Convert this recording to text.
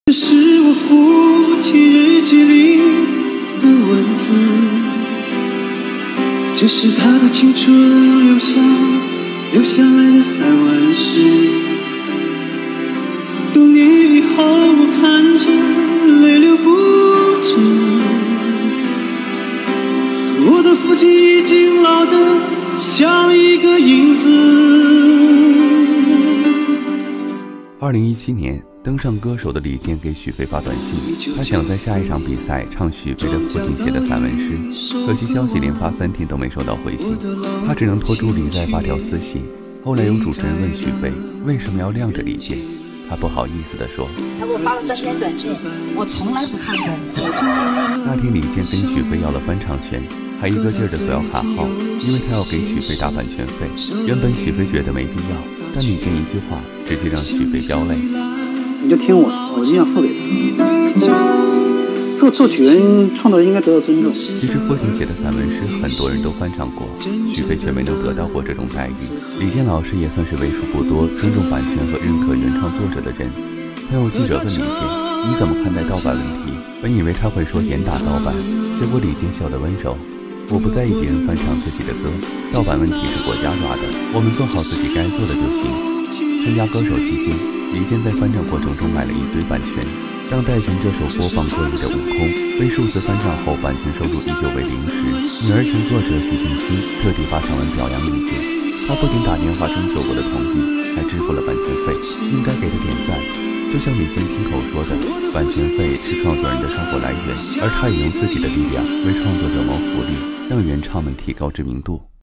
这是我父亲日记里的文字，这是他的青春留下来的散文诗。多年以后，我看着泪流不止，我的父亲已经老得像一个影子。 2017年，登上歌手的李健给许飞发短信，他想在下一场比赛唱许飞的父亲写的散文诗，可惜消息连发3天都没收到回信，他只能托助理再发条私信。后来有主持人问许飞为什么要晾着李健，他不好意思地说：“ 他给我发了3天短信，我从来不看短信。” 那天李健跟许飞要了翻唱权，还一个劲儿地索要卡号，因为他要给许飞打版权费。原本许飞觉得没必要，但李健一句话直接让许飞飙泪。 你就听我的，我一定要付给他。这个作曲人、创作人应该得到尊重。 其实父亲写的散文诗很多人都翻唱过，许飞却没能得到过这种待遇。李健老师也算是为数不多尊重版权和认可原创作者的人。朋友记者问李健：“你怎么看待盗版问题？”本以为他会说严打盗版，结果李健笑得温柔：“我不在意别人翻唱自己的歌，盗版问题是国家抓的，我们做好自己该做的就行。”参加歌手期间，李健在翻唱过程中买了一堆版权，让戴荃这首播放过亿的《悟空》被数次翻唱后，版权收入依旧为0时。女儿情作者许静清特地发长文表扬李健，他不仅打电话征求过的同意，还支付了版权费，应该给他点赞。就像李健亲口说的，版权费是创作人的生活来源，而他也用自己的力量为创作者谋福利，让原唱们提高知名度。